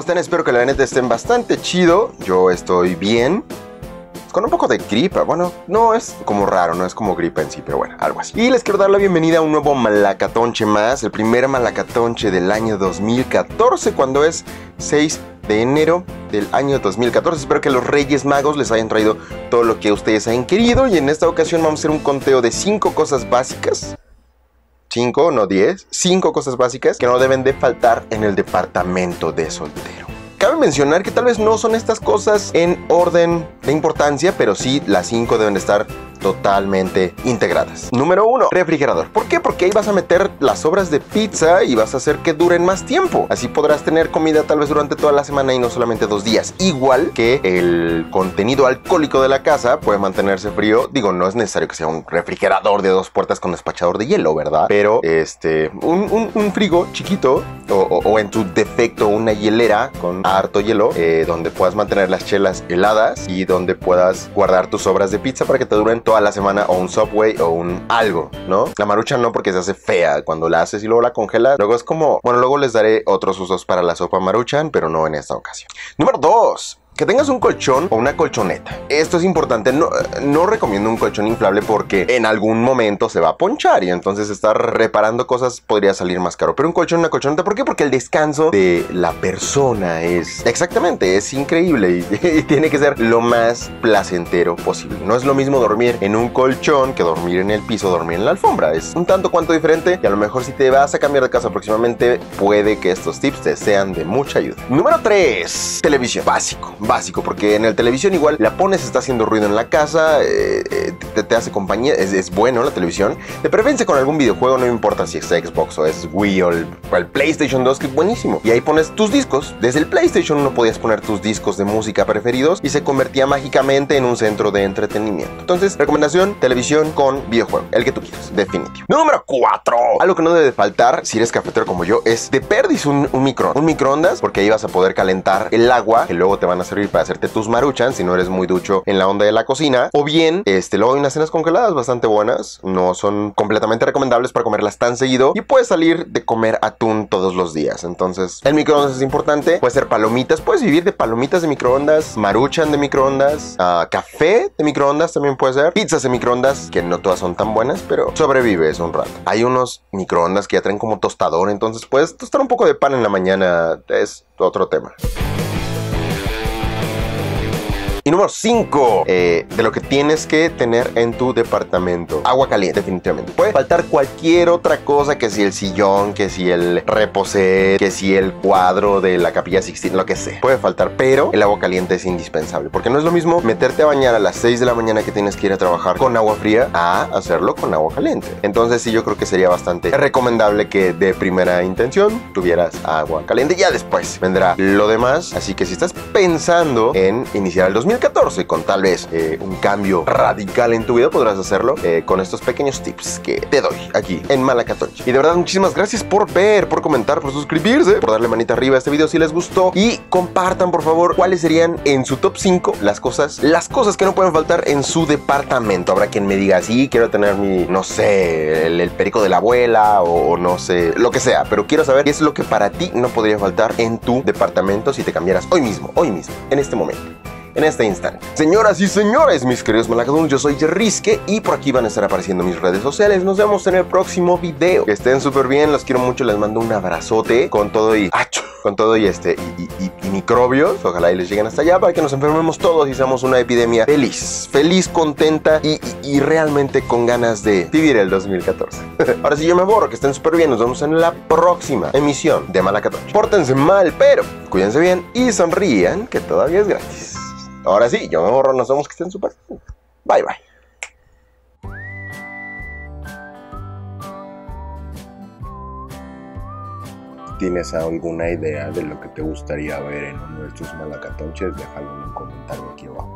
están? Espero que la neta estén bastante chido. Yo estoy bien. Con un poco de gripa. Bueno, no es como raro, no es como gripa en sí, pero bueno, algo así. Y les quiero dar la bienvenida a un nuevo Malacatonche más. El primer Malacatonche del año 2014, cuando es 6 de enero del año 2014. Espero que los Reyes Magos les hayan traído todo lo que ustedes han querido. Y en esta ocasión vamos a hacer un conteo de 5 cosas básicas. 5, no 10. 5 cosas básicas que no deben de faltar en el departamento de soltero. Cabe mencionar que tal vez no son estas cosas en orden de importancia, pero sí las 5 deben de estar totalmente integradas. Número 1, refrigerador. ¿Por qué? Porque ahí vas a meter las sobras de pizza y vas a hacer que duren más tiempo. Así podrás tener comida tal vez durante toda la semana y no solamente 2 días. Igual que el contenido alcohólico de la casa puede mantenerse frío. Digo, no es necesario que sea un refrigerador de 2 puertas con despachador de hielo, ¿verdad? Pero un frigo chiquito o en su defecto una hielera con harto hielo, donde puedas mantener las chelas heladas y donde puedas guardar tus sobras de pizza para que te duren toda la semana, o un Subway o un algo, ¿no? La Maruchan no, porque se hace fea cuando la haces y luego la congelas. Luego es como, bueno, luego les daré otros usos para la sopa Maruchan, pero no en esta ocasión. Número 2. Que tengas un colchón o una colchoneta. Esto es importante. No recomiendo un colchón inflable porque en algún momento se va a ponchar y entonces estar reparando cosas podría salir más caro. Pero un colchón, una colchoneta, ¿por qué? Porque el descanso de la persona es increíble y tiene que ser lo más placentero posible. No es lo mismo dormir en un colchón que dormir en el piso, dormir en la alfombra. Es un tanto cuanto diferente y a lo mejor si te vas a cambiar de casa próximamente, puede que estos tips te sean de mucha ayuda. Número 3. Televisión. Básico, porque en la televisión igual la pones, está haciendo ruido en la casa, te hace compañía, es bueno la televisión. De preferencia con algún videojuego, no importa si es Xbox o es Wii o el PlayStation 2, que es buenísimo. Y ahí pones tus discos. Desde el PlayStation 1 podías poner tus discos de música preferidos y se convertía mágicamente en un centro de entretenimiento. Entonces, recomendación, televisión con videojuego, el que tú quieras, definitivo. Número 4. Algo que no debe faltar, si eres cafetero como yo, es de perdis un microondas, porque ahí vas a poder calentar el agua que luego te van a servir para hacerte tus Maruchan si no eres muy ducho en la onda de la cocina. O bien, luego hay unas cenas congeladas bastante buenas. No son completamente recomendables para comerlas tan seguido y puedes salir de comer atún todos los días. Entonces, el microondas es importante. Puede ser palomitas, puedes vivir de palomitas de microondas, Maruchan de microondas, café de microondas también puede ser, pizzas de microondas, que no todas son tan buenas, pero sobrevives un rato. Hay unos microondas que ya traen como tostador, entonces puedes tostar un poco de pan en la mañana. Es otro tema. Y número 5, de lo que tienes que tener en tu departamento. Agua caliente, definitivamente. Puede faltar cualquier otra cosa, que si el sillón, que si el reposer, que si el cuadro de la Capilla Sixtina, lo que sea. Puede faltar, pero el agua caliente es indispensable. Porque no es lo mismo meterte a bañar a las 6 de la mañana que tienes que ir a trabajar con agua fría a hacerlo con agua caliente. Entonces sí, yo creo que sería bastante recomendable que de primera intención tuvieras agua caliente. Ya después vendrá lo demás. Así que si estás pensando en iniciar el 2014 con tal vez un cambio radical en tu vida, podrás hacerlo con estos pequeños tips que te doy aquí en Malacatonche. Y de verdad, muchísimas gracias por ver, por comentar, por suscribirse, por darle manita arriba a este video si les gustó, y compartan por favor cuáles serían en su top 5 las cosas que no pueden faltar en su departamento. Habrá quien me diga, sí, quiero tener mi, no sé, el perico de la abuela o no sé, lo que sea, pero quiero saber qué es lo que para ti no podría faltar en tu departamento si te cambiaras hoy mismo, en este momento, en este instante. Señoras y señores, mis queridos Malacatonches, yo soy Yerrisque y por aquí van a estar apareciendo mis redes sociales. Nos vemos en el próximo video. Que estén súper bien, los quiero mucho, les mando un abrazote con todo y microbios. Ojalá y les lleguen hasta allá para que nos enfermemos todos y seamos una epidemia feliz, contenta y realmente con ganas de vivir el 2014. Ahora sí, yo me borro, que estén súper bien. Nos vemos en la próxima emisión de Malacatonche. Pórtense mal, pero cuídense bien y sonrían, que todavía es gratis. Ahora sí, yo me borro, nos vemos, que estén súper bien. Bye, bye. ¿Tienes alguna idea de lo que te gustaría ver en uno de estos Malacatonches? Déjalo en un comentario aquí abajo.